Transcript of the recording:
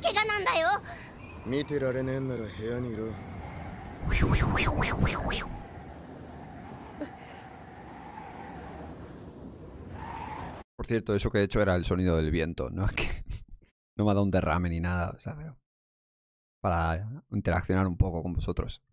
怪我なんだよ。 見てられねえんなら部屋にいろ。 Por cierto, eso que he hecho era el sonido del viento. No es que no me ha dado un derrame ni nada, o sea, pero para interaccionar un poco con vosotros.